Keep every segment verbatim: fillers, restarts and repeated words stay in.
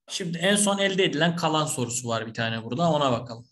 Şimdi en son elde edilen kalan sorusu var bir tane burada. Ona bakalım.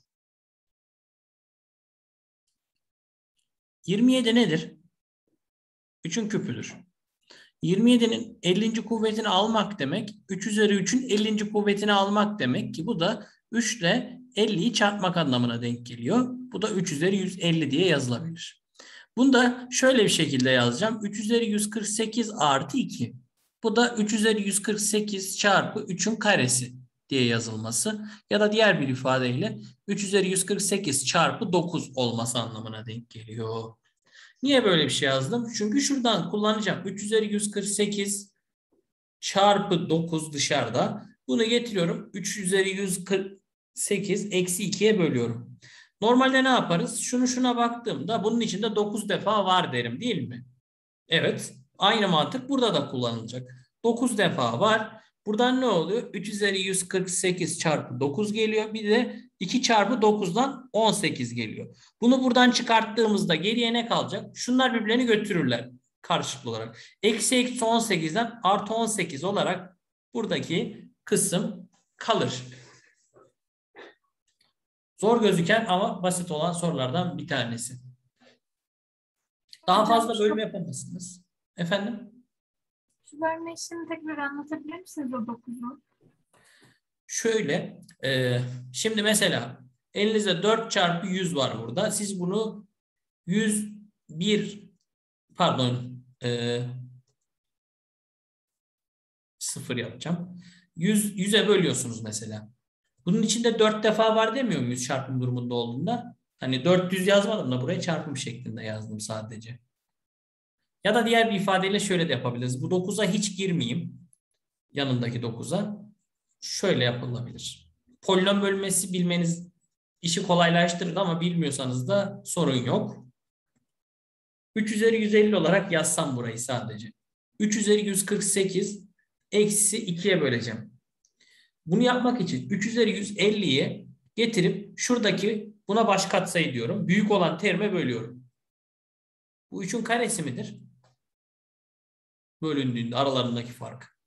yirmi yedi nedir? üçün küpüdür. yirmi yedinin ellinci kuvvetini almak demek, üç üzeri üçün ellinci kuvvetini almak demek ki bu da üç ile elliyi çarpmak anlamına denk geliyor. Bu da üç üzeri yüz elli diye yazılabilir. Bunu da şöyle bir şekilde yazacağım. üç üzeri yüz kırk sekiz artı iki. Bu da üç üzeri yüz kırk sekiz çarpı üçün karesi diye yazılması. Ya da diğer bir ifadeyle üç üzeri yüz kırk sekiz çarpı dokuz olması anlamına denk geliyor. Niye böyle bir şey yazdım? Çünkü şuradan kullanacağım. üç üzeri yüz kırk sekiz çarpı dokuz dışarıda. Bunu getiriyorum. üç üzeri yüz kırk sekiz eksi ikiye bölüyorum. Normalde ne yaparız? Şunu şuna baktığımda bunun içinde dokuz defa var derim değil mi? Evet. Aynı mantık burada da kullanılacak. dokuz defa var. Buradan ne oluyor? üç üzeri yüz kırk sekiz çarpı dokuz geliyor. Bir de iki çarpı dokuzdan on sekiz geliyor. Bunu buradan çıkarttığımızda geriye ne kalacak? Şunlar birbirlerini götürürler karşılıklı olarak. Eksi eksi on sekizden artı on sekiz olarak buradaki kısım kalır. Zor gözüken ama basit olan sorulardan bir tanesi. Daha fazla bölüm yapamazsınız. Efendim? Şu bölme işini tekrar anlatabilir misiniz o dokuzu? Şöyle, e, şimdi mesela elinizde dört çarpı yüz var burada. Siz bunu yüz bir pardon e, sıfır yapacağım. yüz, yüze bölüyorsunuz mesela. Bunun içinde dört defa var demiyor muyuz çarpım durumunda olduğunda? Hani dört yüz yazmadım da buraya çarpım şeklinde yazdım sadece. Ya da diğer bir ifadeyle şöyle de yapabiliriz. Bu dokuza hiç girmeyeyim. Yanındaki dokuza. Şöyle yapılabilir. Polinom bölmesi bilmeniz işi kolaylaştırır ama bilmiyorsanız da sorun yok. üç üzeri yüz elli olarak yazsam burayı sadece. üç üzeri yüz kırk sekiz eksi ikiye böleceğim. Bunu yapmak için üç üzeri yüz elliyi getirip şuradaki buna baş katsayı diyorum. Büyük olan terime bölüyorum. Bu üçün karesi midir? Bölündüğünde aralarındaki fark.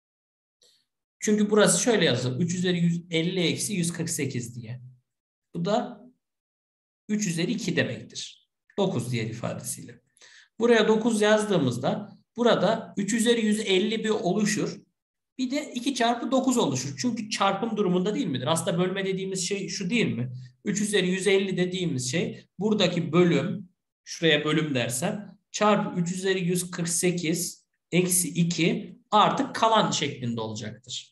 Çünkü burası şöyle yazılır. üç üzeri yüz elli eksi yüz kırk sekiz diye. Bu da üç üzeri iki demektir. dokuz diğer ifadesiyle. Buraya dokuz yazdığımızda burada üç üzeri yüz elli bir oluşur. Bir de iki çarpı dokuz oluşur. Çünkü çarpım durumunda değil midir? Aslında bölme dediğimiz şey şu değil mi? üç üzeri yüz elli dediğimiz şey buradaki bölüm, şuraya bölüm dersem, çarpı üç üzeri yüz kırk sekiz eksi iki artık kalan şeklinde olacaktır.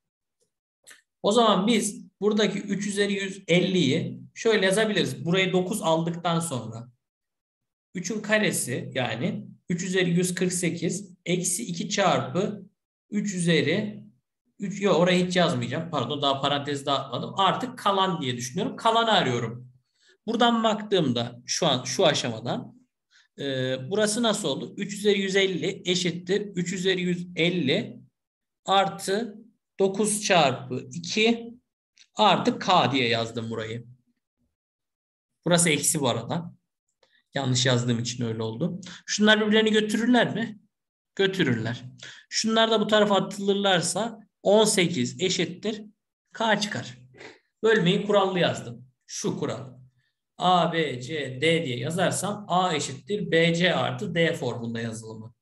O zaman biz buradaki üç üzeri yüz elliyi şöyle yazabiliriz. Burayı dokuz aldıktan sonra üçün karesi yani üç üzeri yüz kırk sekiz eksi iki çarpı üç üzeri üç, yok orayı hiç yazmayacağım. Pardon daha parantez dağıtmadım. Artık kalan diye düşünüyorum. Kalanı arıyorum. Buradan baktığımda şu an şu aşamadan e, burası nasıl oldu? üç üzeri yüz elli eşittir. üç üzeri yüz elli artı dokuz çarpı iki artı k diye yazdım burayı. Burası eksi bu arada. Yanlış yazdığım için öyle oldu. Şunlar birbirlerini götürürler mi? Götürürler. Şunlar da bu tarafa atılırlarsa on sekiz eşittir k çıkar. Bölmeyi kurallı yazdım. Şu kural. A, B, C, D diye yazarsam A eşittir B C artı D formunda yazılımı.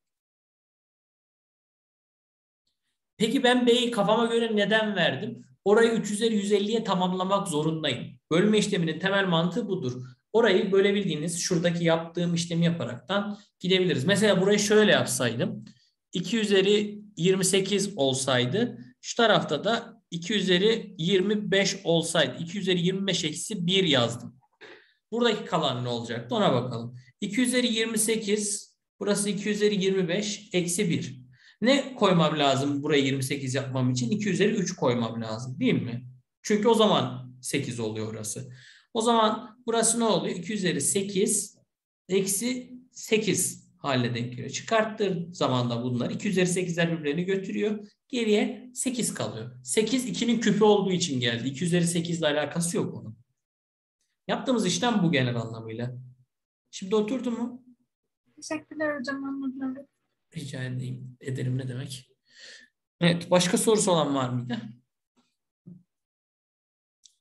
Peki ben B'yi kafama göre neden verdim? Orayı üç üzeri yüz elliye tamamlamak zorundayım. Bölme işleminin temel mantığı budur. Orayı bölebildiğiniz şuradaki yaptığım işlemi yaparaktan gidebiliriz. Mesela burayı şöyle yapsaydım. iki üzeri yirmi sekiz olsaydı şu tarafta da iki üzeri yirmi beş olsaydı iki üzeri yirmi beş eksi bir yazdım. Buradaki kalan ne olacaktı ona bakalım. iki üzeri yirmi sekiz burası iki üzeri yirmi beş eksi bir. Ne koymam lazım buraya yirmi sekiz yapmam için? iki üzeri üç koymam lazım değil mi? Çünkü o zaman sekiz oluyor orası. O zaman burası ne oluyor? iki üzeri sekiz eksi sekiz haline denk geliyor. Çıkarttığı zaman da bunlar iki üzeri sekizler birbirlerini götürüyor. Geriye sekiz kalıyor. sekiz ikinin küpü olduğu için geldi. iki üzeri sekiz ile alakası yok onun. Yaptığımız işlem bu genel anlamıyla. Şimdi oturdu mu? Teşekkürler hocam, anladım. Rica edeyim. Ederim ne demek? Evet. Başka sorusu olan var mıydı?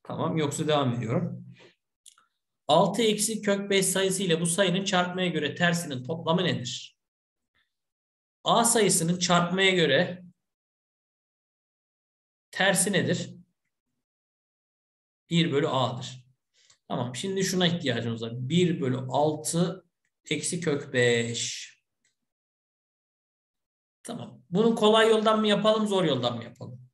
Tamam, yoksa devam ediyorum. altı eksi kök beş sayısı ile bu sayının çarpmaya göre tersinin toplamı nedir? A sayısının çarpmaya göre tersi nedir? bir bölü A'dır. Tamam, şimdi şuna ihtiyacımız var. bir bölü altı eksi kök beş. Tamam. Bunu kolay yoldan mı yapalım, zor yoldan mı yapalım?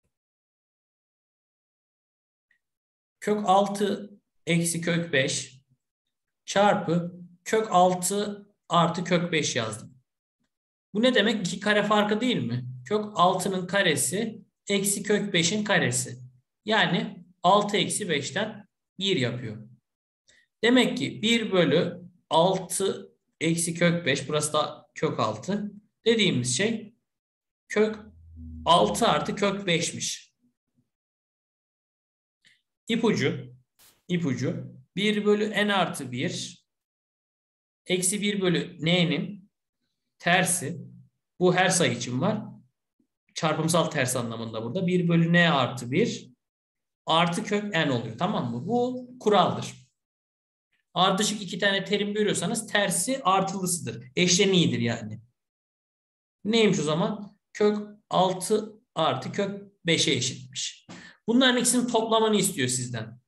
Kök altı eksi kök beş çarpı kök altı artı kök beş yazdım. Bu ne demek? iki kare farkı değil mi? Kök altının karesi eksi kök beşin karesi. Yani altı eksi beşten bir yapıyor. Demek ki bir bölü altı eksi kök beş, burası da kök altı dediğimiz şey kök altı artı kök beşmiş. İpucu, ipucu bir bölü n artı bir eksi bir bölü n'nin tersi, bu her sayı için var. Çarpımsal ters anlamında burada. bir bölü n artı bir artı kök n oluyor. Tamam mı? Bu kuraldır. Ardışık iki tane terim görüyorsanız tersi artılısıdır. Eşleniğidir yani. Neymiş o zaman? Kök altı artı kök beşe eşitmiş. Bunların ikisinin toplamını istiyor sizden.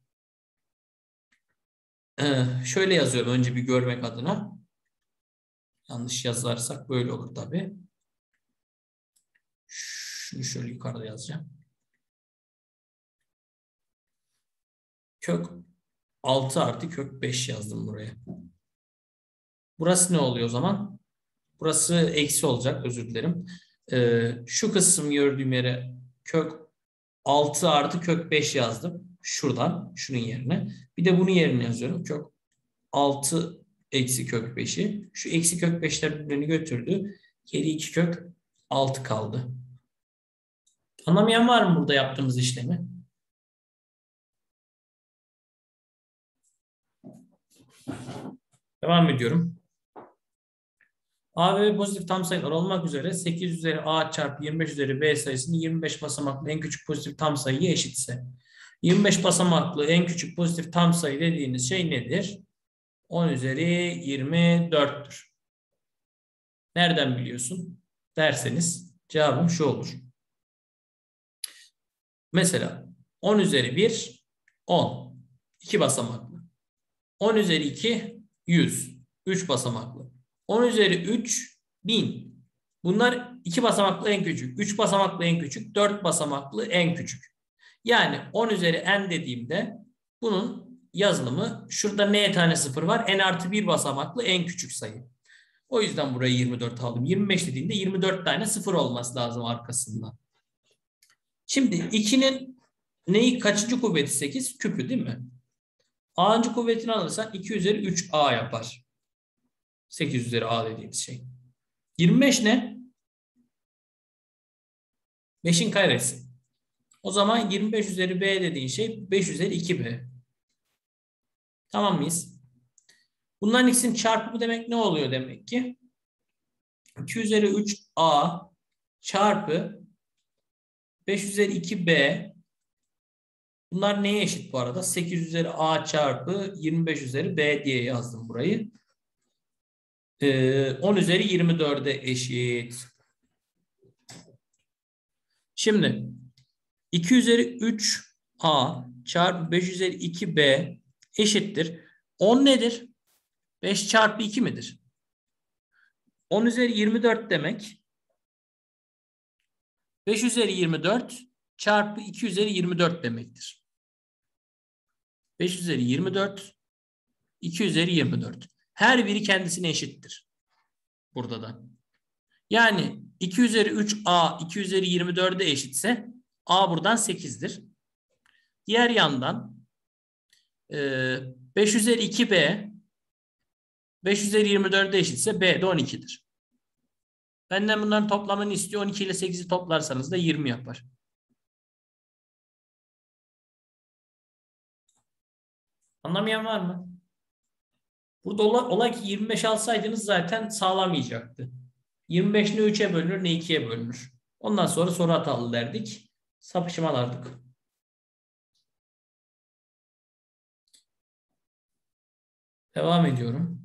Ee, şöyle yazıyorum önce bir görmek adına. Yanlış yazarsak böyle olur tabii. Şunu şöyle yukarıda yazacağım. Kök altı artı kök beş yazdım buraya. Burası ne oluyor o zaman? Burası eksi olacak, özür dilerim. Ee, şu kısım gördüğüm yere kök altı artı kök beş yazdım. Şuradan, şunun yerine. Bir de bunun yerine yazıyorum. Kök altı eksi kök beşi. Şu eksi kök beşler birbirini götürdü. Geri iki kök altı kaldı. Anlamayan var mı burada yaptığımız işlemi? Devam ediyorum. A ve B pozitif tam sayılar olmak üzere sekiz üzeri A çarpı yirmi beş üzeri B sayısının yirmi beş basamaklı en küçük pozitif tam sayıya eşitse. yirmi beş basamaklı en küçük pozitif tam sayı dediğiniz şey nedir? on üzeri yirmi dörttür. Nereden biliyorsun derseniz cevabım şu olur. Mesela on üzeri bir on. iki basamaklı. on üzeri iki yüz. üç basamaklı. on üzeri üç bin. Bunlar iki basamaklı en küçük, üç basamaklı en küçük, dört basamaklı en küçük. Yani on üzeri n dediğimde bunun yazılımı, şurada n tane sıfır var. N artı bir basamaklı en küçük sayı. O yüzden buraya yirmi dört aldım. yirmi beş dediğimde yirmi dört tane sıfır olması lazım arkasında. Şimdi ikinin neyi, kaçıncı kuvveti? sekiz küpü değil mi? A'ncı kuvvetini alırsan iki üzeri üç A yapar. sekiz üzeri A dediğimiz şey. yirmi beş ne? beşin karesi. O zaman yirmi beş üzeri B dediğin şey beş üzeri iki B. Tamam mıyız? Bunların ikisinin çarpımı demek ne oluyor demek ki? iki üzeri üç A çarpı beş üzeri iki B. Bunlar neye eşit bu arada? sekiz üzeri A çarpı yirmi beş üzeri B diye yazdım burayı. Ee, on üzeri yirmi dörde eşit. Şimdi iki üzeri üç A çarpı beş üzeri iki B eşittir. on nedir? beş çarpı iki midir? on üzeri yirmi dört demek. beş üzeri yirmi dört çarpı iki üzeri yirmi dört demektir. beş üzeri yirmi dört, iki üzeri yirmi dört. Her biri kendisine eşittir. Burada da. Yani iki üzeri üç A iki üzeri yirmi dörde eşitse A buradan sekizdir. Diğer yandan beş üzeri iki B beş üzeri yirmi dörde eşitse B de on ikidir. Benden bunların toplamını istiyor. on iki ile sekizi toplarsanız da yirmi yapar. Anlamayan var mı? Burada olay ki yirmi beş alsaydınız zaten sağlamayacaktı. yirmi beş ne üçe bölünür ne ikiye bölünür. Ondan sonra soru hatalı derdik. Sapışmalardık. Devam ediyorum.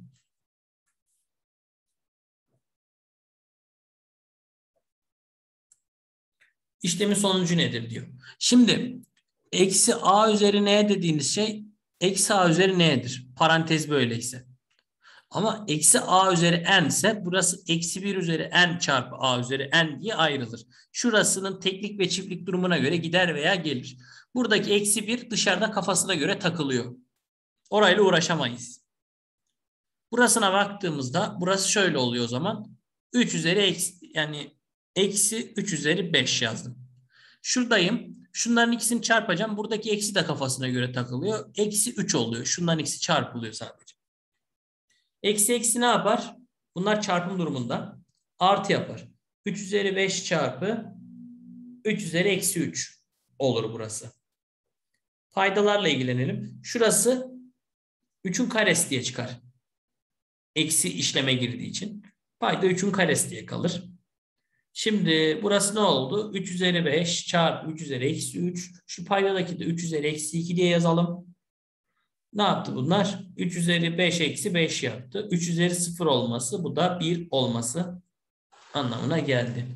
İşlemin sonucu nedir diyor. Şimdi eksi a üzeri n dediğiniz şey eksi a üzeri n'dir. Parantez böyleyse. Ama eksi a üzeri n ise burası eksi bir üzeri n çarpı a üzeri n diye ayrılır. Şurasının teklik ve çiftlik durumuna göre gider veya gelir. Buradaki eksi bir dışarıda kafasına göre takılıyor. Orayla uğraşamayız. Burasına baktığımızda burası şöyle oluyor o zaman. üç üzeri eksi, yani eksi üç üzeri beş yazdım. Şuradayım. Şunların ikisini çarpacağım. Buradaki eksi de kafasına göre takılıyor. Eksi üç oluyor. Şunların ikisi çarpılıyor sadece. Eksi eksi ne yapar? Bunlar çarpım durumunda. Artı yapar. üç üzeri beş çarpı üç üzeri eksi üç olur burası. Paydalarla ilgilenelim. Şurası üçün karesi diye çıkar. Eksi işleme girdiği için. Payda üçün karesi diye kalır. Şimdi burası ne oldu? üç üzeri beş çarpı üç üzeri eksi üç. Şu paydadaki de üç üzeri eksi iki diye yazalım. Ne yaptı bunlar? üç üzeri beş eksi beş yaptı. üç üzeri sıfır olması, bu da bir olması anlamına geldi.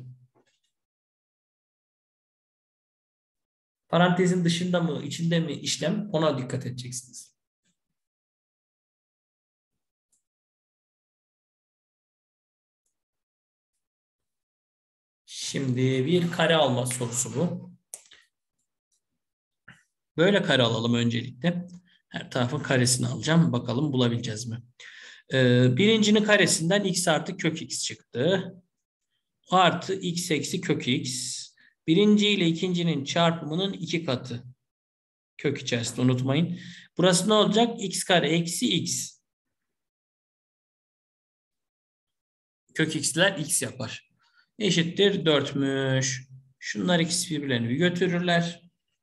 Parantezin dışında mı, içinde mi işlem, ona dikkat edeceksiniz. Şimdi bir kare alma sorusu bu. Böyle kare alalım öncelikle. Her tarafın karesini alacağım. Bakalım bulabileceğiz mi? Ee, birincinin karesinden x artı kök x çıktı. Artı x eksi kök x. Birinci ile ikincinin çarpımının iki katı. Kök içerisinde unutmayın. Burası ne olacak? X kare eksi x. Kök x'ler x yapar. Eşittir dörtmüş. Şunlar ikisi birbirlerini bir götürürler.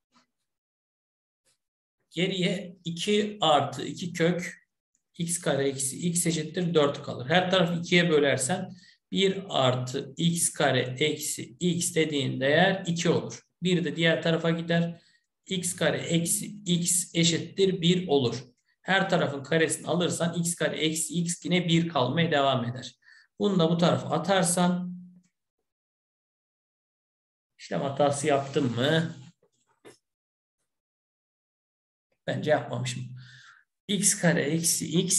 Geriye iki artı iki kök x kare eksi x eşittir dört kalır. Her tarafı ikiye bölersen bir artı x kare eksi x dediğin değer iki olur. bir de diğer tarafa gider. X kare eksi x eşittir bir olur. Her tarafın karesini alırsan x kare eksi x yine bir kalmaya devam eder. Bunu da bu tarafa atarsan işlem hatası yaptım mı? Bence yapmamışım. X kare eksi x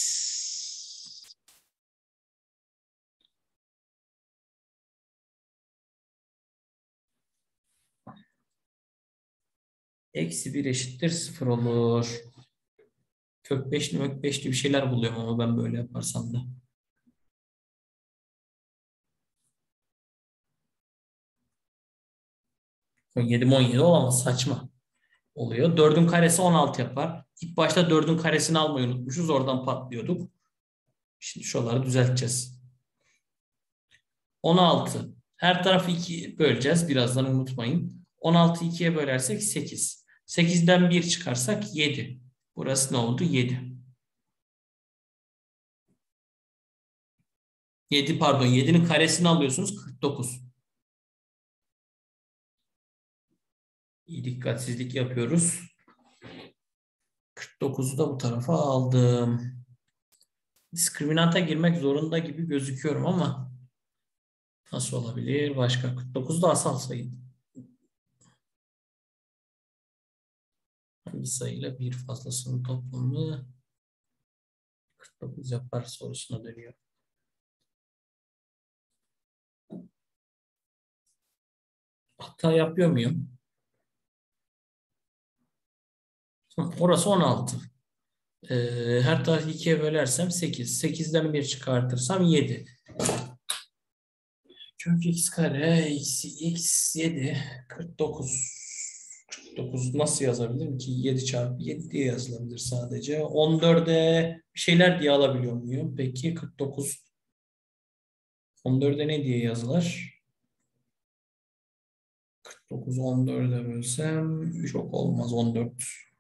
eksi bir eşittir sıfır olur. Kök beşli mök beşli bir şeyler buluyorum ama ben böyle yaparsam da. yedi on yedi olamaz, saçma oluyor. dördün karesi on altı yapar. İlk başta dördün karesini almayı unutmuşuz. Oradan patlıyorduk. Şimdi şuraları düzelteceğiz. on altı. Her tarafı ikiye böleceğiz. Birazdan unutmayın. on altıyı ikiye bölersek sekiz. sekizden bir çıkarsak yedi. Burası ne oldu? yedi. yedi pardon. yedinin karesini alıyorsunuz. kırk dokuz. İyi dikkatsizlik yapıyoruz. kırk dokuzu da bu tarafa aldım. Diskriminanta girmek zorunda gibi gözüküyorum ama nasıl olabilir? Başka kırk dokuz da asal sayı. Hangi sayıyla bir fazlasının toplamı kırk dokuz yapar sorusuna dönüyor. Hata yapıyor muyum? Orası on altı. Ee, her tarafı ikiye bölersem sekiz. sekizden bir çıkartırsam yedi. Kök x kare eksi x yedi. kırk dokuz. kırk dokuz nasıl yazabilirim ki? yedi çarpı yedi diye yazılabilir sadece. on dörde bir şeyler diye alabiliyor muyum? Peki kırk dokuz. on dörde ne diye yazılır? kırk dokuz on dörde bölsem çok olmaz on dört.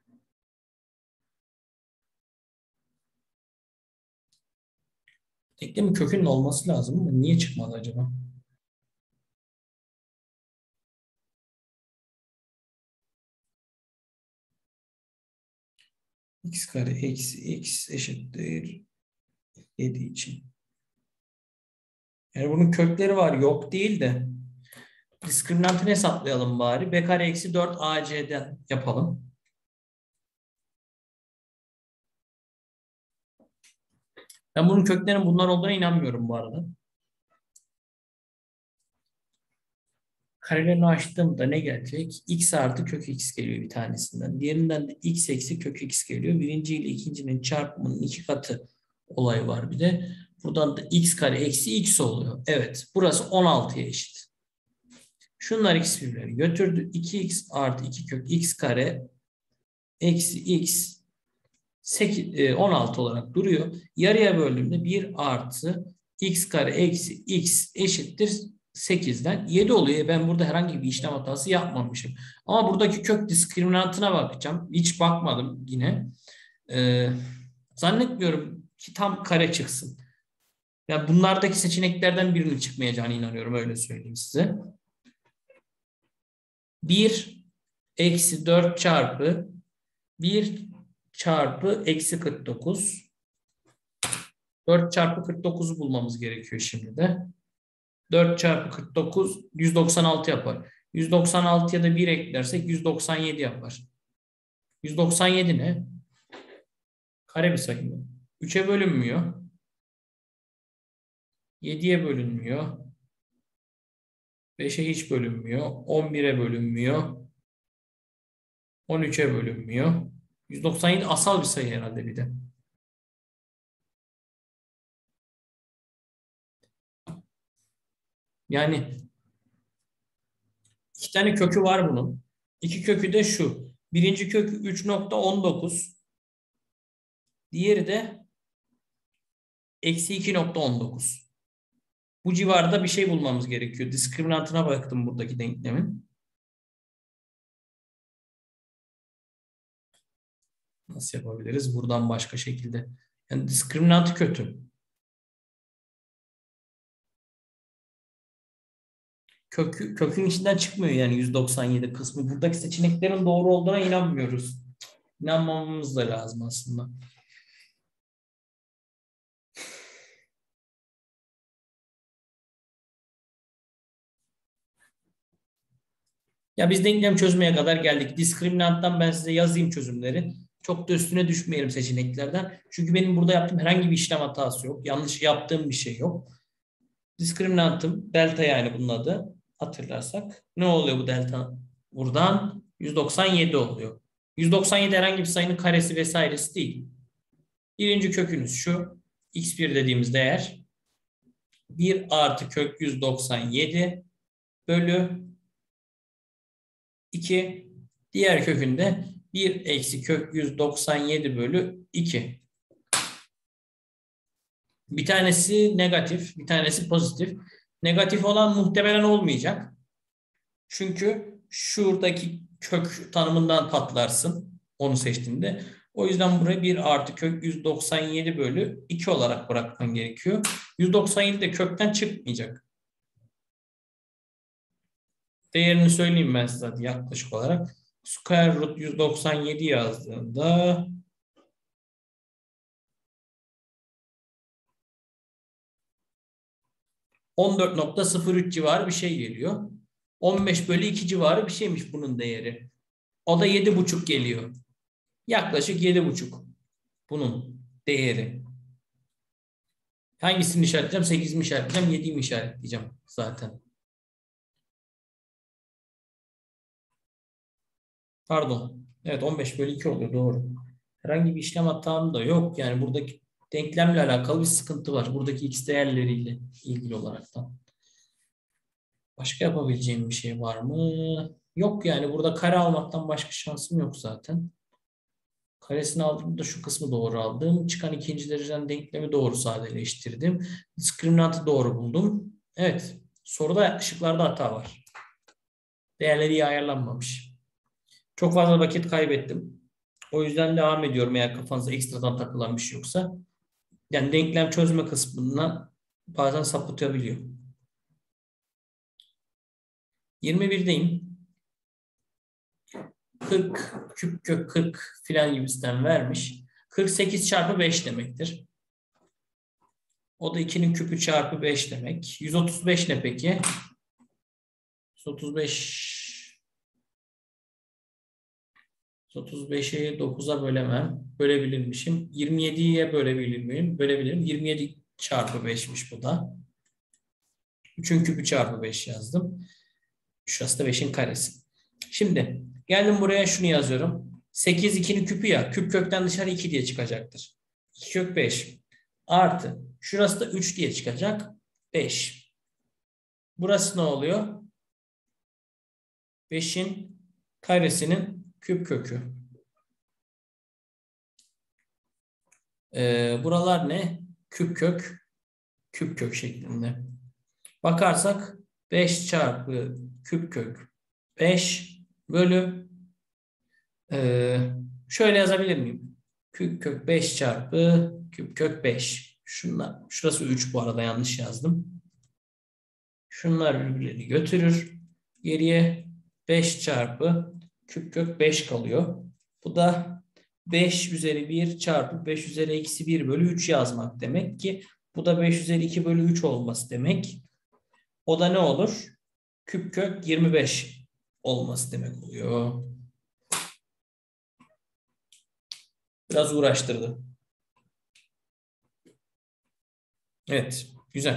Denklemin kökünün olması lazım ama niye çıkmadı acaba? X kare eksi x eşittir yedi için. Yani bunun kökleri var. Yok değil de. Diskriminantını hesaplayalım bari. B kare eksi dört A C'den yapalım. Ben bunun köklerinin bunlar olduğuna inanmıyorum bu arada. Karelerini açtığımda ne gelecek? X artı kök x geliyor bir tanesinden. Diğerinden de x eksi kök x geliyor. Birinci ile ikincinin çarpımının iki katı olayı var bir de. Buradan da x kare eksi x oluyor. Evet. Burası on altıya eşit. Şunlar x birbirleri götürdü. iki x artı iki kök x kare eksi x sekiz, on altı olarak duruyor. Yarıya böldüğümde bir artı x kare eksi x eşittir sekizden yedi oluyor. Ben burada herhangi bir işlem hatası yapmamışım. Ama buradaki kök diskriminantına bakacağım. Hiç bakmadım yine. Ee, zannetmiyorum ki tam kare çıksın. Yani bunlardaki seçeneklerden birinin çıkmayacağına inanıyorum. Öyle söyleyeyim size. bir eksi dört çarpı bir çarpı eksi kırk dokuz. dört çarpı kırk dokuzu bulmamız gerekiyor şimdi de. dört çarpı kırk dokuz yüz doksan altı yapar. yüz doksan altıya da bir eklersek yüz doksan yedi yapar. yüz doksan yedi ne? Kare bir sayı mı? üçe bölünmüyor. yediye bölünmüyor. beşe hiç bölünmüyor. on bire bölünmüyor. on üçe bölünmüyor. yüz doksan yedi asal bir sayı herhalde bir de. Yani iki tane kökü var bunun. İki kökü de şu. Birinci kökü üç nokta on dokuz. Diğeri de eksi iki nokta on dokuz. Bu civarda bir şey bulmamız gerekiyor. Diskriminantına baktım buradaki denklemin. Nasıl yapabiliriz? Buradan başka şekilde. Yani diskriminantı kötü. Kökü, kökün içinden çıkmıyor yani yüz doksan yedi kısmı. Buradaki seçeneklerin doğru olduğuna inanmıyoruz. İnanmamamız da lazım aslında. Ya biz denklem çözmeye kadar geldik. Diskriminanttan ben size yazayım çözümleri. Çok da üstüne düşmeyelim seçeneklerden. Çünkü benim burada yaptığım herhangi bir işlem hatası yok. Yanlış yaptığım bir şey yok. Diskriminantım delta yani bunun adı. Hatırlarsak. Ne oluyor bu delta? Buradan yüz doksan yedi oluyor. yüz doksan yedi herhangi bir sayının karesi vesairesi değil. Birinci kökünüz şu. x bir dediğimiz değer. bir artı kök yüz doksan yedi bölü iki. Diğer kökünde bir eksi kök yüz doksan yedi bölü iki. Bir tanesi negatif, bir tanesi pozitif. Negatif olan muhtemelen olmayacak. Çünkü şuradaki kök tanımından patlarsın onu seçtiğinde. O yüzden buraya bir artı kök yüz doksan yedi bölü iki olarak bırakman gerekiyor. yüz doksan yedi de kökten çıkmayacak. Değerini söyleyeyim ben size yaklaşık olarak. Square root yüz doksan yedi yazdığında on dört nokta sıfır üç civarı bir şey geliyor. on beş bölü iki civarı bir şeymiş bunun değeri. O da yedi buçuk geliyor. Yaklaşık yedi buçuk bunun değeri. Hangisini işaretleyeceğim? sekiz mi işaretleyeceğim? yediyi mi işaretleyeceğim zaten? Pardon. Evet on beş bölü iki oluyor doğru. Herhangi bir işlem hatam da yok. Yani buradaki denklemle alakalı bir sıkıntı var. Buradaki x değerleriyle ilgili olarak da. Başka yapabileceğim bir şey var mı? Yok yani burada kare almaktan başka şansım yok zaten. Karesini aldığımda şu kısmı doğru aldım. Çıkan ikinci dereceden denklemi doğru sadeleştirdim. Diskriminantı doğru buldum. Evet. Soruda şıklarda hata var. Değerleri iyi ayarlanmamış. Çok fazla vakit kaybettim. O yüzden devam ediyorum eğer kafanıza ekstradan takılan bir şey yoksa. Yani denklem çözme kısmından bazen sapıtabiliyor. yirmi birdeyim. kırk küp kök kırk filan gibisinden vermiş. kırk sekiz çarpı beş demektir. O da ikinin küpü çarpı beş demek. yüz otuz beş ne peki? yüz otuz beş yüz otuz beşi dokuza bölemem. Bölebilirmişim. yirmi yediye bölebilir miyim? Bölebilirim. yirmi yedi çarpı beşmiş bu da. üçün küpü çarpı beş yazdım. Şurası da beşin karesi. Şimdi geldim buraya şunu yazıyorum. sekiz ikinin küpü ya. Küp kökten dışarı iki diye çıkacaktır. iki kök beş. Artı. Şurası da üç diye çıkacak. beş. Burası ne oluyor? beşin karesinin küp kökü. Ee, buralar ne? Küp kök. Küp kök şeklinde. Bakarsak beş çarpı küp kök beş bölü e, şöyle yazabilir miyim? Küp kök beş çarpı küp kök beş. Şunlar, şurası üç bu arada yanlış yazdım. Şunlar birbirlerini götürür. Geriye beş çarpı küp kök beş kalıyor. Bu da beş üzeri bir çarpı beş üzeri eksi bir bölü üç yazmak demek ki bu da beş üzeri iki bölü üç olması demek. O da ne olur? Küp kök yirmi beş olması demek oluyor. Biraz uğraştırdı. Evet, güzel.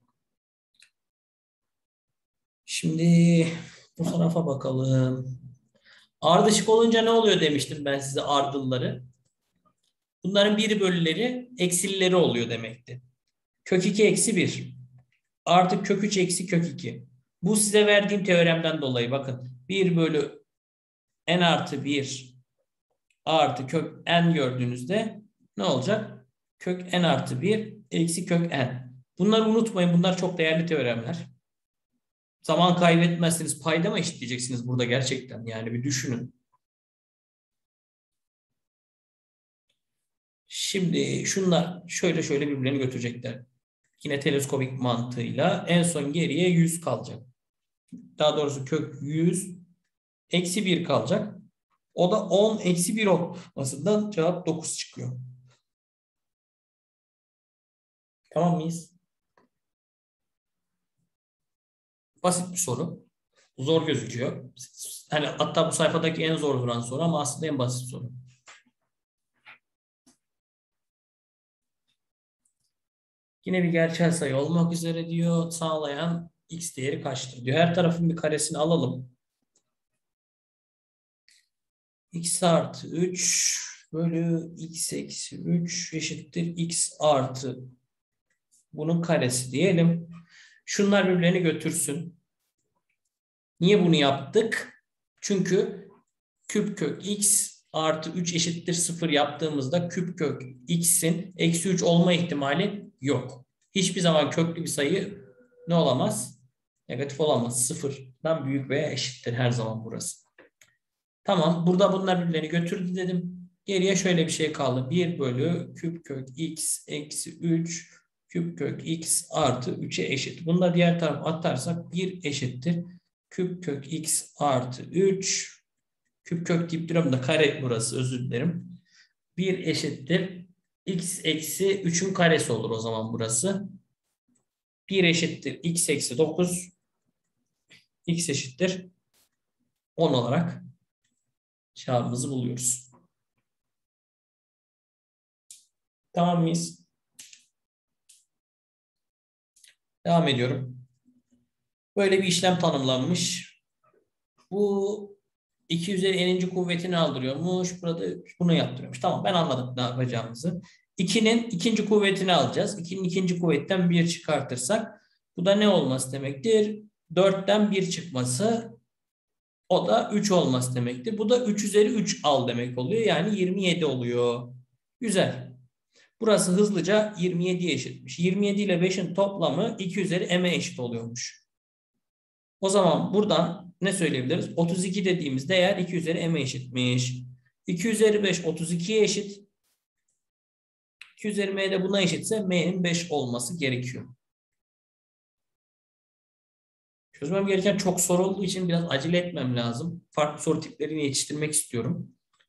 Şimdi bu tarafa bakalım. Ardışık olunca ne oluyor demiştim ben size ardılları. Bunların bir bölüleri eksilileri oluyor demekti. Kök iki eksi bir. Artı kök üç eksi kök iki. Bu size verdiğim teoremden dolayı bakın. bir bölü n artı bir artı kök n gördüğünüzde ne olacak? Kök n artı bir eksi kök n. Bunları unutmayın. Bunlar çok değerli teoremler. Zaman kaybetmezseniz payda mı eşitleyeceksiniz burada gerçekten? Yani bir düşünün. Şimdi şunlar şöyle şöyle birbirlerini götürecekler. Yine teleskopik mantığıyla en son geriye yüz kalacak. Daha doğrusu kök yüz eksi bir kalacak. O da on eksi bir olmasından cevap dokuz çıkıyor. Tamam mıyız? Basit bir soru. Zor gözüküyor. Hani hatta bu sayfadaki en zor duran soru ama aslında en basit soru. Yine bir gerçel sayı olmak üzere diyor. Sağlayan x değeri kaçtır diyor. Her tarafın bir karesini alalım. X artı üç bölü x eksi üç eşittir x artı bunun karesi diyelim. Şunlar birbirlerini götürsün. Niye bunu yaptık? Çünkü küp kök x artı üç eşittir sıfır yaptığımızda küp kök x'in eksi üç olma ihtimali yok. Hiçbir zaman köklü bir sayı ne olamaz? Negatif olamaz. Sıfırdan büyük veya eşittir her zaman burası. Tamam. Burada bunlar birbirlerini götürdü dedim. Geriye şöyle bir şey kaldı. bir bölü küp kök x eksi üç küp kök x artı üçe eşit. Bunu da diğer tarafa atarsak bir eşittir. Küp kök x artı üç. Küp kök deyip duruyorum da kare burası, özür dilerim. bir eşittir. X eksi üçün karesi olur o zaman burası. bir eşittir. X eksi dokuz. X eşittir. on olarak cevabımızı buluyoruz. Tamam mıyız? Devam ediyorum. Böyle bir işlem tanımlanmış. Bu iki üzeri n'inci kuvvetini aldırıyormuş. Burada bunu yaptırıyormuş. Tamam, ben anladım ne yapacağımızı. ikinin ikinci kuvvetini alacağız. ikinin ikinci kuvvetten bir çıkartırsak bu da ne olması demektir? dörtten bir çıkması, o da üç olması demektir. Bu da üç üzeri üç al demek oluyor. Yani yirmi yedi oluyor. Güzel. Burası hızlıca yirmi yediye eşitmiş. yirmi yedi ile beşin toplamı iki üzeri m'e eşit oluyormuş. O zaman buradan ne söyleyebiliriz? otuz iki dediğimiz değer iki üzeri m'e eşitmiş. iki üzeri beş otuz ikiye eşit. iki üzeri m de buna eşitse m'nin beş olması gerekiyor. Çözmem gereken çok soru olduğu için biraz acele etmem lazım. Farklı soru tiplerini yetiştirmek istiyorum.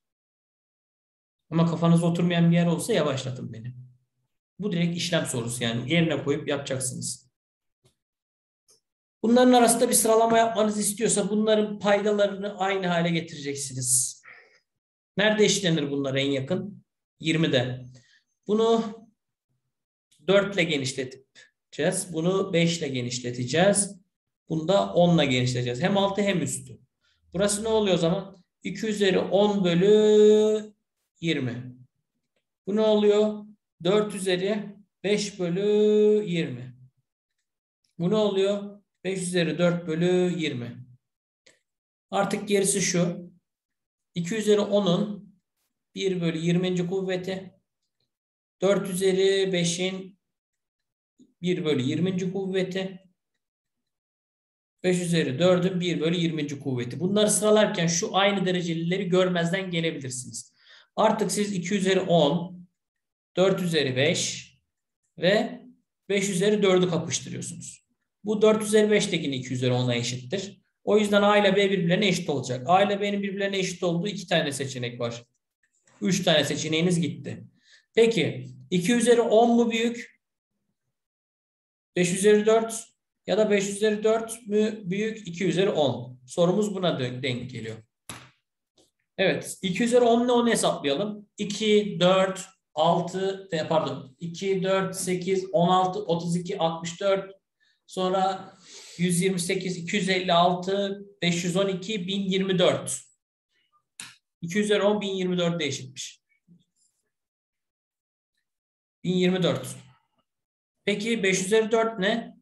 Ama kafanıza oturmayan bir yer olsa yavaşlatın beni. Bu direkt işlem sorusu yani. Yerine koyup yapacaksınız. Bunların arasında bir sıralama yapmanızı istiyorsa bunların paydalarını aynı hale getireceksiniz. Nerede eşitlenir bunlar en yakın? yirmide. Bunu dört ile genişleteceğiz. Bunu beş ile genişleteceğiz. Bunu da on ile genişleteceğiz. Hem altı hem üstü. Burası ne oluyor o zaman? iki üzeri on bölü yirmi. Bu ne oluyor? dört üzeri beş bölü yirmi. Bu ne oluyor? beş üzeri dört bölü yirmi. Artık gerisi şu. iki üzeri onun bir bölü yirminci kuvveti. dört üzeri beşin bir bölü yirminci kuvveti. beş üzeri dördün bir bölü yirminci kuvveti. Bunları sıralarken şu aynı derecelileri görmezden gelebilirsiniz. Artık siz iki üzeri on, dört üzeri beş ve beş üzeri dördü kapıştırıyorsunuz. Bu dört üzeri beş de yine iki üzeri ona eşittir. O yüzden A ile B birbirlerine eşit olacak. A ile B'nin birbirlerine eşit olduğu iki tane seçenek var. üç tane seçeneğiniz gitti. Peki iki üzeri on mu büyük? beş üzeri dört ya da beş üzeri dört mü büyük? iki üzeri on. Sorumuz buna denk geliyor. Evet. iki üzeri on ne onu hesaplayalım. iki, dört, altı pardon iki, dört, sekiz, on altı, otuz iki, altmış dört sonra yüz yirmi sekiz, iki yüz elli altı, beş yüz on iki, bin yirmi dört. iki üzeri on bin yirmi dört'e eşitmiş. bin yirmi dört. Peki beş üzeri dört ne?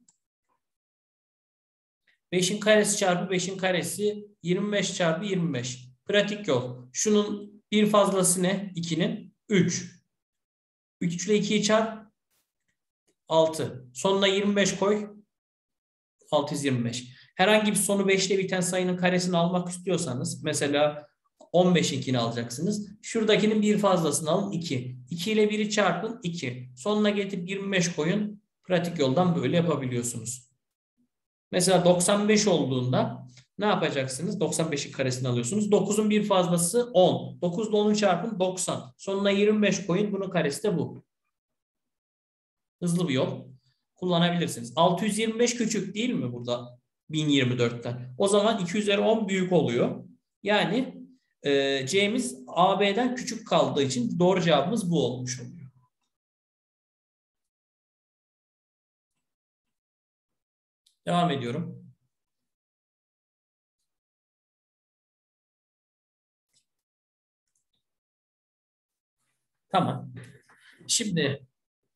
beşin karesi çarpı beşin karesi yirmi beş çarpı yirmi beş. Pratik yol. Şunun bir fazlası ne? ikinin üç. üç ile ikiyi çarp altı. Sonuna yirmi beş koy. altı yüz yirmi beş. Herhangi bir sonu beş ile biten sayının karesini almak istiyorsanız mesela on beşinkini alacaksınız. Şuradakinin bir fazlasını alın iki. iki ile biri çarpın iki. Sonuna getirip yirmi beş koyun. Pratik yoldan böyle yapabiliyorsunuz. Mesela doksan beş olduğunda ne yapacaksınız? doksan beşin karesini alıyorsunuz. dokuzun bir fazlası on. dokuz ile onu çarpın doksan. Sonuna yirmi beş koyun. Bunun karesi de bu. Hızlı bir yol. Kullanabilirsiniz. altı yüz yirmi beş küçük değil mi burada? bin yirmi dört'ten. O zaman iki üzeri on büyük oluyor. Yani e, C'miz A B'den küçük kaldığı için doğru cevabımız bu olmuş oluyor. Devam ediyorum. Tamam. Şimdi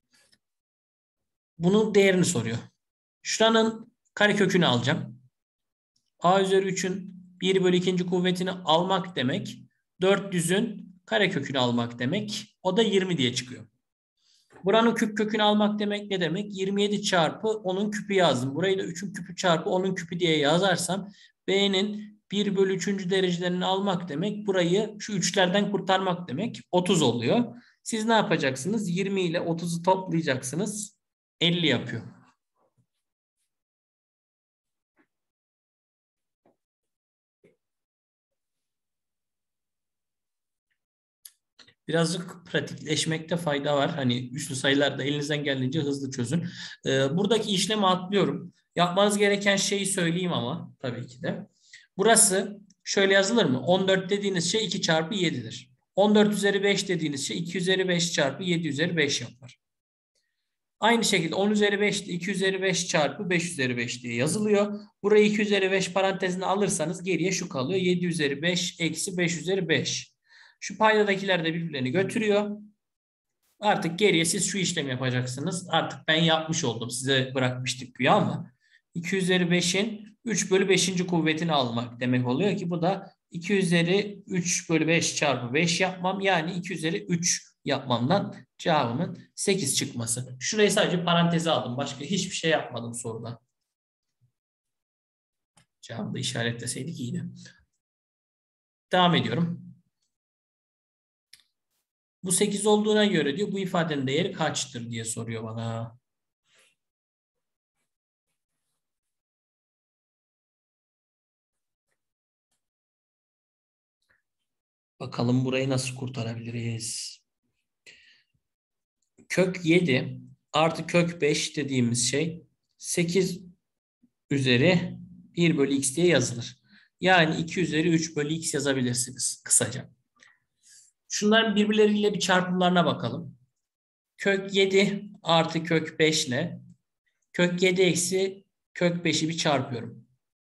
bunun değerini soruyor. Şuranın karekökünü alacağım. A üzeri üçün bir bölü ikinci kuvvetini almak demek. dört yüzün karekökünü almak demek. O da yirmi diye çıkıyor. Buranın küp kökünü almak demek ne demek? yirmi yedi çarpı onun küpü yazdım. Burayı da üçün küpü çarpı onun küpü diye yazarsam B'nin bir bölü üçüncü derecelerini almak demek. Burayı şu üçlerden kurtarmak demek. otuz oluyor. Siz ne yapacaksınız? yirmi ile otuzu toplayacaksınız. elli yapıyor. Birazcık pratikleşmekte fayda var. Hani üslü sayılarda elinizden geldiğince hızlı çözün. Ee, buradaki işlemi atlıyorum. Yapmanız gereken şeyi söyleyeyim ama tabii ki de. Burası şöyle yazılır mı? on dört dediğiniz şey iki çarpı yedidir. on dört üzeri beş dediğiniz şey iki üzeri beş çarpı yedi üzeri beş yapar. Aynı şekilde on üzeri beş de iki üzeri beş çarpı beş üzeri beş diye yazılıyor. Burayı iki üzeri beş parantezine alırsanız geriye şu kalıyor. yedi üzeri beş eksi beş üzeri beş. Şu paydadakiler de birbirlerini götürüyor. Artık geriye siz şu işlemi yapacaksınız. Artık ben yapmış oldum. Size bırakmıştık güya ama iki üzeri beşin üç bölü beşinci kuvvetini almak demek oluyor ki bu da iki üzeri üç bölü beş çarpı beş yapmam. Yani iki üzeri üç yapmamdan cevabımın sekiz çıkması. Şurayı sadece paranteze aldım. Başka hiçbir şey yapmadım soruda. Cevabı da işaretleseydik iyiydi. Devam ediyorum. Bu sekiz olduğuna göre diyor bu ifadenin değeri kaçtır diye soruyor bana. Bakalım burayı nasıl kurtarabiliriz? Kök yedi artı kök beş dediğimiz şey sekiz üzeri bir bölü x diye yazılır. Yani iki üzeri üç bölü x yazabilirsiniz kısaca. Şunların birbirleriyle bir çarpımlarına bakalım. Kök yedi artı kök beş ile kök yedi eksi kök beşi bir çarpıyorum.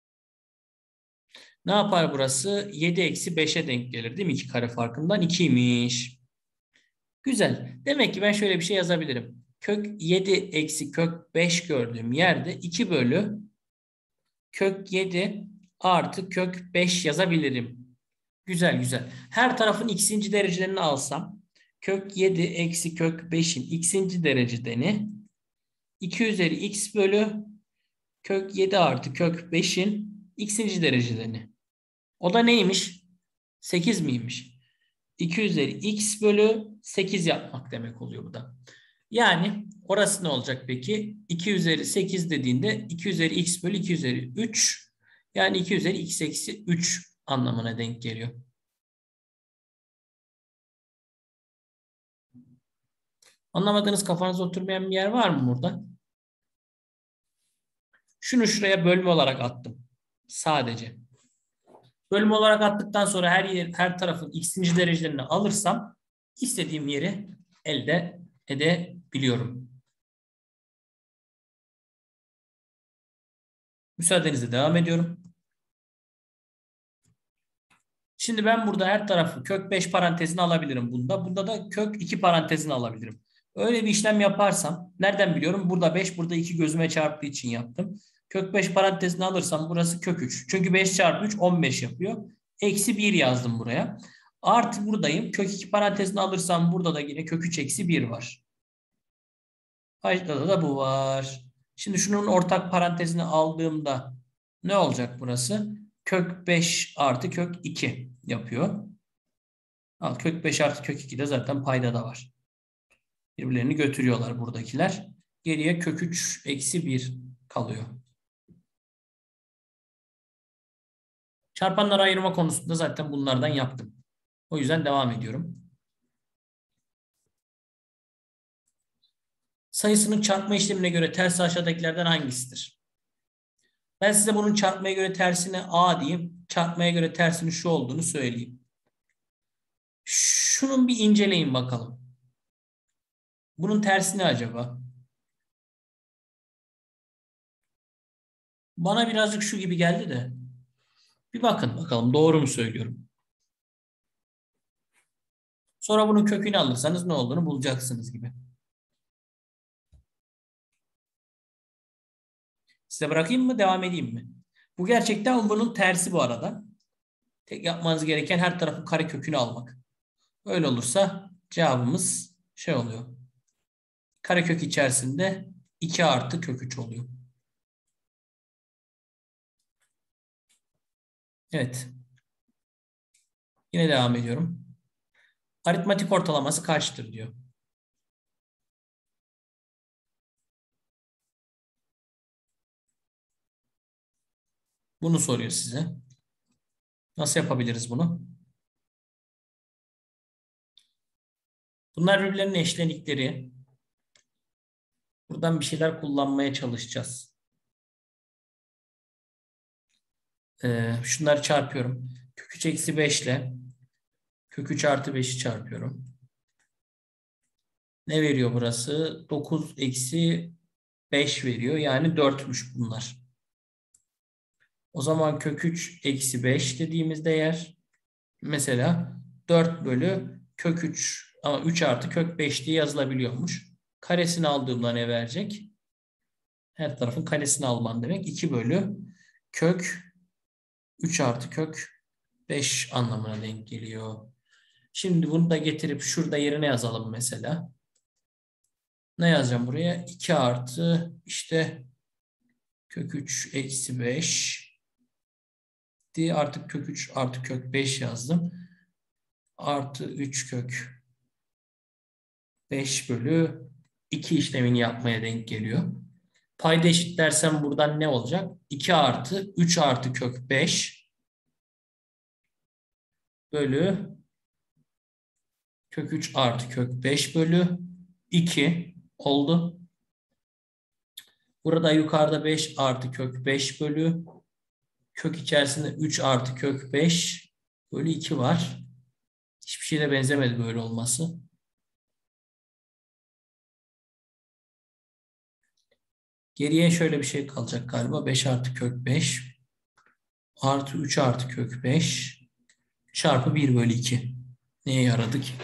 Ne yapar burası? yedi eksi beşe denk gelir değil mi? iki kare farkından ikiymiş. Güzel. Demek ki ben şöyle bir şey yazabilirim. Kök yedi eksi kök beş gördüğüm yerde iki bölü kök yedi artı kök beş yazabilirim. Güzel güzel. Her tarafın x'inci derecelerini alsam kök yedi eksi kök beşin x'inci derecedeni iki üzeri x bölü kök yedi artı kök beşin x'inci derecedeni. O da neymiş? sekiz miymiş? iki üzeri x bölü sekiz yapmak demek oluyor bu da. Yani orası ne olacak peki? iki üzeri sekiz dediğinde iki üzeri x bölü iki üzeri üç. Yani iki üzeri x eksi üç anlamına denk geliyor. Anlamadığınız, kafanıza oturmayan bir yer var mı burada? Şunu şuraya bölme olarak attım. Sadece. Bölme olarak attıktan sonra her yer, her tarafın x'inci derecelerini alırsam istediğim yeri elde edebiliyorum. Müsaadenizle devam ediyorum. Şimdi ben burada her tarafı kök beş parantezini alabilirim bunda. Bunda da kök iki parantezini alabilirim. Öyle bir işlem yaparsam nereden biliyorum? Burada beş, burada iki gözüme çarptığı için yaptım. Kök beş parantezini alırsam burası kök üç. Çünkü beş çarpı üç on beş yapıyor. Eksi bir yazdım buraya. Artı buradayım. Kök iki parantezini alırsam burada da yine kök üç eksi bir var. Payda da bu var. Şimdi şunun ortak parantezini aldığımda ne olacak burası? Kök beş artı kök iki yapıyor. Al, kök beş artı kök iki de zaten payda da var. Birbirlerini götürüyorlar buradakiler. Geriye kök üç eksi bir kalıyor. Çarpanları ayırma konusunda zaten bunlardan yaptım. O yüzden devam ediyorum. Sayısının çarpma işlemine göre tersi aşağıdakilerden hangisidir? Ben size bunun çarpmaya göre tersini A diyeyim. Çarpmaya göre tersinin şu olduğunu söyleyeyim. Şunun bir inceleyin bakalım. Bunun tersi ne acaba? Bana birazcık şu gibi geldi de. Bir bakın bakalım doğru mu söylüyorum. Sonra bunun kökünü alırsanız ne olduğunu bulacaksınız gibi. Size bırakayım mı, devam edeyim mi? Bu gerçekten bunun tersi bu arada. Tek yapmanız gereken her tarafın karekökünü almak. Öyle olursa cevabımız şey oluyor. Karekök içerisinde iki artı kök üç oluyor. Evet. Yine devam ediyorum. Aritmatik ortalaması kaçtır diyor. Bunu soruyor size. Nasıl yapabiliriz bunu? Bunlar birbirlerinin eşlenikleri. Buradan bir şeyler kullanmaya çalışacağız. Ee, şunları çarpıyorum. Kök üç eksi beş ile kök üç artı beşi çarpıyorum. Ne veriyor burası? dokuz eksi beş veriyor. Yani dörtmüş bunlar. O zaman kök üç eksi beş dediğimiz değer mesela dört bölü kök üç ama üç artı kök beş diye yazılabiliyormuş. Karesini aldığımda ne verecek? Her tarafın karesini alman demek. iki bölü kök üç artı kök beş anlamına denk geliyor. Şimdi bunu da getirip şurada yerine yazalım mesela. Ne yazacağım buraya? iki artı işte kök üç eksi beş diye artık kök üç artı kök beş yazdım. Artı üç kök beş bölü iki işlemini yapmaya denk geliyor. Payda eşitlersem buradan ne olacak? iki artı üç artı kök beş bölü Kök üç artı kök beş bölü iki oldu. Burada yukarıda beş artı kök beş bölü kök içerisinde üç artı kök beş bölü iki var. Hiçbir şeye benzemedi böyle olması. Geriye şöyle bir şey kalacak galiba. beş artı kök beş artı üç artı kök beş çarpı bir bölü iki. Neye yaradı ki?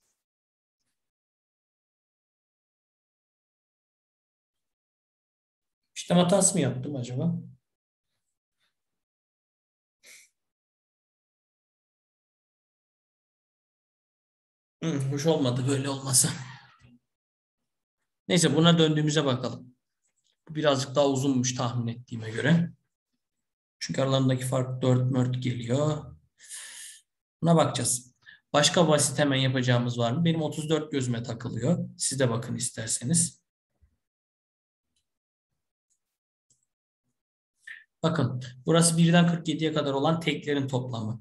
İşlem hatası mı yaptım acaba? Hı, hoş olmadı böyle olması. Neyse buna döndüğümüze bakalım. Bu birazcık daha uzunmuş tahmin ettiğime göre. Çünkü aralarındaki fark dört mört geliyor. Buna bakacağız. Başka basit hemen yapacağımız var mı? Benim otuz dört gözüme takılıyor. Siz de bakın isterseniz. Bakın burası birden kırk yediye kadar olan teklerin toplamı.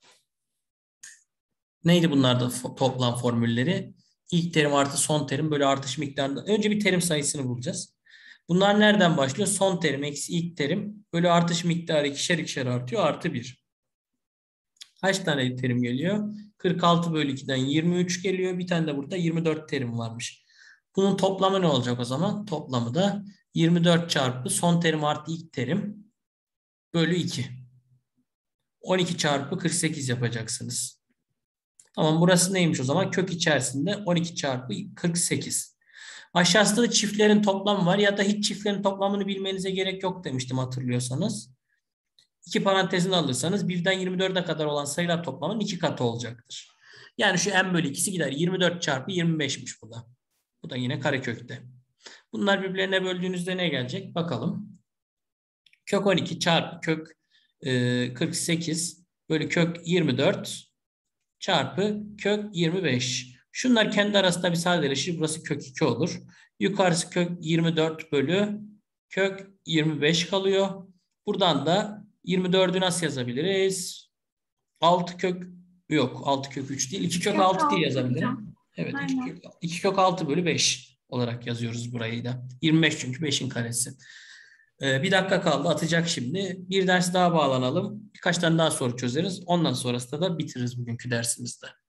Neydi bunlarda toplam formülleri? İlk terim artı son terim bölü artış miktarında. Önce bir terim sayısını bulacağız. Bunlar nereden başlıyor? Son terim eksi ilk terim bölü artış miktarı ikişer ikişer artıyor artı bir. Kaç tane terim geliyor? kırk altı bölü ikiden yirmi üç geliyor. Bir tane de burada yirmi dört terim varmış. Bunun toplamı ne olacak o zaman? Toplamı da yirmi dört çarpı son terim artı ilk terim bölü iki. on iki çarpı kırk sekiz yapacaksınız. Tamam burası neymiş o zaman? Kök içerisinde on iki çarpı kırk sekiz. Aşağısında da çiftlerin toplamı var ya da hiç çiftlerin toplamını bilmenize gerek yok demiştim hatırlıyorsanız. İki parantezini alırsanız birden yirmi dörde kadar olan sayılar toplamının iki katı olacaktır. Yani şu n bölü ikisi gider. yirmi dört çarpı yirmi beşmiş bu da. Bu da yine karekökte. Bunlar birbirlerine böldüğünüzde ne gelecek? Bakalım. Kök on iki çarpı kök e, kırk sekiz bölü kök yirmi dört çarpı kök yirmi beş. Şunlar kendi arasında bir sadeleşir. Burası kök iki olur. Yukarısı kök yirmi dört bölü kök yirmi beş kalıyor. Buradan da yirmi dördü nasıl yazabiliriz? altı kök yok. altı kök üç değil. iki kök, kök altı diye yazabilirim. Evet. iki kök, iki kök altı bölü beş olarak yazıyoruz burayı da. yirmi beş çünkü beşin karesi. Ee, bir dakika kaldı. Atacak şimdi. Bir ders daha bağlanalım. Birkaç tane daha soru çözeriz. Ondan sonrasında da bitiririz bugünkü dersimizde.